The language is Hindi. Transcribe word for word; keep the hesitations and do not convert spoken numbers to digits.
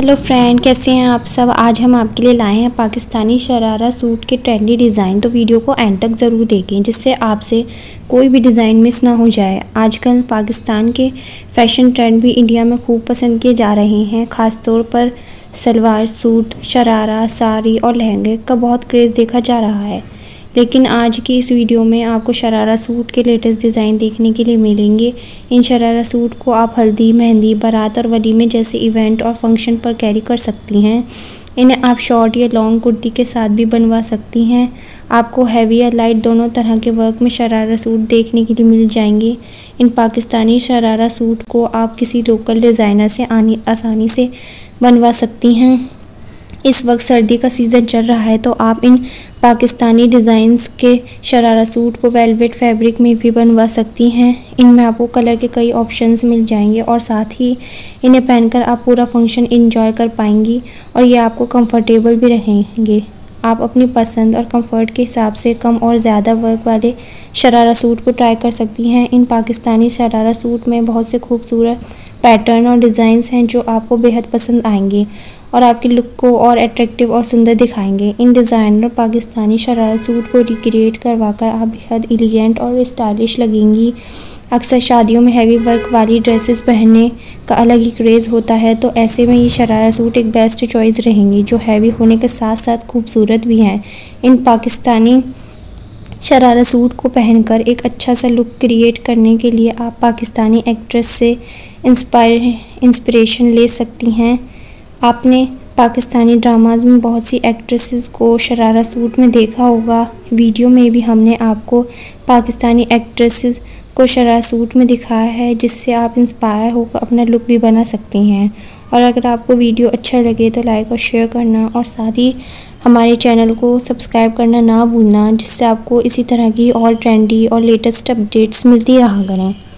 हेलो फ्रेंड, कैसे हैं आप सब। आज हम आपके लिए लाए हैं पाकिस्तानी शरारा सूट के ट्रेंडी डिज़ाइन। तो वीडियो को एंड तक ज़रूर देखें जिससे आपसे कोई भी डिज़ाइन मिस ना हो जाए। आजकल पाकिस्तान के फैशन ट्रेंड भी इंडिया में खूब पसंद किए जा रहे हैं। ख़ास तौर पर सलवार सूट, शरारा, साड़ी और लहंगे का बहुत क्रेज़ देखा जा रहा है। लेकिन आज की इस वीडियो में आपको शरारा सूट के लेटेस्ट डिज़ाइन देखने के लिए मिलेंगे। इन शरारा सूट को आप हल्दी, मेहंदी, बारात और वलीमे जैसे इवेंट और फंक्शन पर कैरी कर सकती हैं। इन्हें आप शॉर्ट या लॉन्ग कुर्ती के साथ भी बनवा सकती हैं। आपको हैवी या लाइट दोनों तरह के वर्क में शरारा सूट देखने के लिए मिल जाएंगे। इन पाकिस्तानी शरारा सूट को आप किसी लोकल डिज़ाइनर से आनी आसानी से बनवा सकती हैं। इस वक्त सर्दी का सीज़न चल रहा है तो आप इन पाकिस्तानी डिज़ाइंस के शरारा सूट को वेलवेट फैब्रिक में भी बनवा सकती हैं। इनमें आपको कलर के कई ऑप्शंस मिल जाएंगे और साथ ही इन्हें पहनकर आप पूरा फंक्शन एंजॉय कर पाएंगी और ये आपको कंफर्टेबल भी रहेंगे। आप अपनी पसंद और कंफर्ट के हिसाब से कम और ज़्यादा वर्क वाले शरारा सूट को ट्राई कर सकती हैं। इन पाकिस्तानी शरारा सूट में बहुत से खूबसूरत पैटर्न और डिज़ाइंस हैं जो आपको बेहद पसंद आएंगे और आपके लुक को और अट्रैक्टिव और सुंदर दिखाएंगे। इन डिज़ाइनर पाकिस्तानी शरारा सूट को रिक्रिएट करवाकर आप बेहद एलिगेंट और स्टाइलिश लगेंगी। अक्सर शादियों में हैवी वर्क वाली ड्रेसेस पहनने का अलग ही क्रेज़ होता है, तो ऐसे में ये शरारा सूट एक बेस्ट चॉइस रहेंगी जो हैवी होने के साथ साथ खूबसूरत भी हैं। इन पाकिस्तानी शरारा सूट को पहनकर एक अच्छा सा लुक क्रिएट करने के लिए आप पाकिस्तानी एक्ट्रेस से इंस्पायर इंस्पिरेशन ले सकती हैं। आपने पाकिस्तानी ड्रामाज में बहुत सी एक्ट्रेसेस को शरारा सूट में देखा होगा। वीडियो में भी हमने आपको पाकिस्तानी एक्ट्रेसेस को शरारा सूट में दिखाया है जिससे आप इंस्पायर होकर अपना लुक भी बना सकती हैं। और अगर आपको वीडियो अच्छा लगे तो लाइक और शेयर करना और साथ ही हमारे चैनल को सब्सक्राइब करना ना भूलना, जिससे आपको इसी तरह की और ट्रेंडी और लेटेस्ट अपडेट्स मिलती रहा करें।